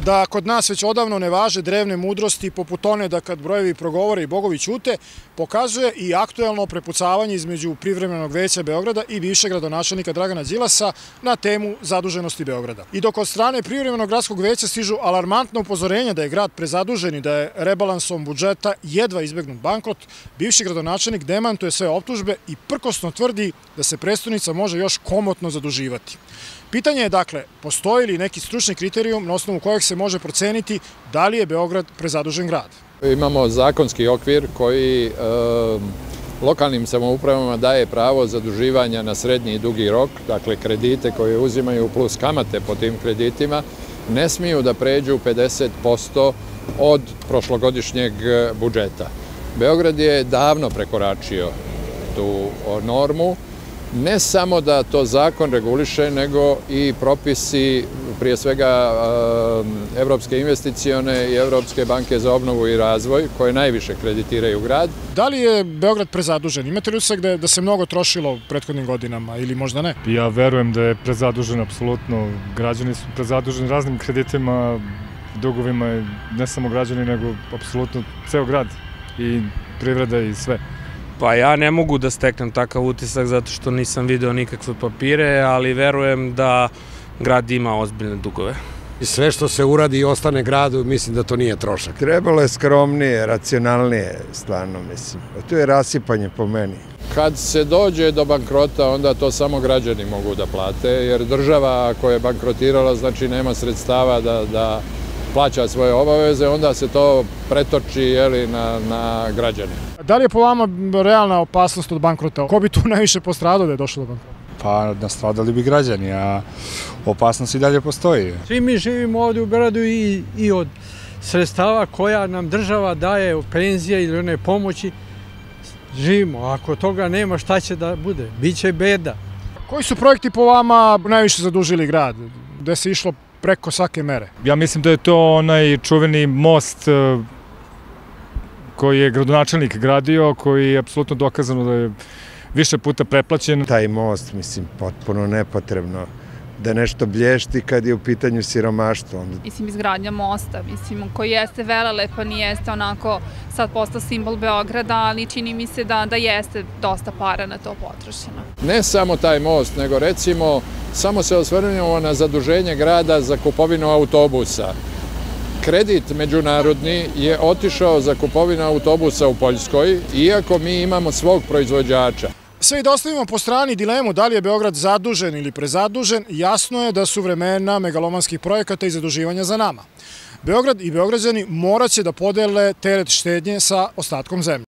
Da kod nas već odavno ne važe drevne mudrosti poput one da kad brojevi progovore i bogovi ćute, pokazuje i aktuelno prepucavanje između Privremenog veća Beograda i bivšeg gradonačelnika Dragana Đilasa na temu zaduženosti Beograda. I dok od strane Privremenog gradskog veća stižu alarmantna upozorenja da je grad prezadužen i da je rebalansom budžeta jedva izbegnut bankrot, bivši gradonačelnik demantuje sve optužbe i prkosno tvrdi da se prestonica može još komotno zaduživati. Pitanje je dakle, postoji li neki stručni kriterijum na osnovu kojeg se može proceniti da li je Beograd prezadužen grad? Imamo zakonski okvir koji lokalnim samoupravama daje pravo zaduživanja na srednji i dugi rok, dakle kredite koje uzimaju plus kamate po tim kreditima, ne smiju da pređu 50% od prošlogodišnjeg budžeta. Beograd je davno prekoračio tu normu. Ne samo da to zakon reguliše, nego i propisi, prije svega Evropske investicione i Evropske banke za obnovu i razvoj, koje najviše kreditiraju grad. Da li je Beograd prezadužen? Imate li utisak da se mnogo trošilo u prethodnim godinama ili možda ne? Ja verujem da je prezadužen, apsolutno. Građani su prezaduženi raznim kreditima, dugovima, ne samo građani, nego apsolutno ceo grad i privreda i sve. Pa ja ne mogu da steknem takav utisak zato što nisam video nikakve papire, ali verujem da grad ima ozbiljne dugove. I sve što se uradi i ostane gradu, mislim da to nije trošak. Trebalo je skromnije, racionalnije, stvarno mislim. To je rasipanje po meni. Kad se dođe do bankrota, onda to samo građani mogu da plate, jer država ako je bankrotirala, znači nema sredstava da plaća svoje obaveze, onda se to pretoči na građane. Da li je po vama realna opasnost od bankrota? Ko bi tu najviše postradao da je došlo do bankrota? Pa nastradali bi građani, a opasnost i dalje postoji. Svi mi živimo ovdje u Beogradu i od sredstava koja nam država daje, od penzije ili one pomoći, živimo. Ako toga nema, šta će da bude? Biće beda. Koji su projekti po vama najviše zadužili grad? Gde se išlo preko svake mere? Ja mislim da je to onaj čuveni most koji je gradonačelnik gradio, koji je apsolutno dokazano da je više puta preplaćen. Taj most, mislim, potpuno nepotrebno da nešto blješti kad je u pitanju siromaštvo. Mislim, izgradnja mosta, mislim, koji jeste velelepan i jeste onako sad postao simbol Beograda, ali čini mi se da jeste dosta para na to potrošeno. Ne samo taj most, nego recimo samo se osvrnemo na zaduženje grada za kupovinu autobusa. Kredit međunarodni je otišao za kupovinu autobusa u Poljskoj, iako mi imamo svog proizvođača. Sve i da ostavimo po strani dilemu da li je Beograd zadužen ili prezadužen, jasno je da su vremena megalomanskih projekata i zaduživanja za nama. Beograd i Beograđani morat će da podele teret štednje sa ostatkom zemlje.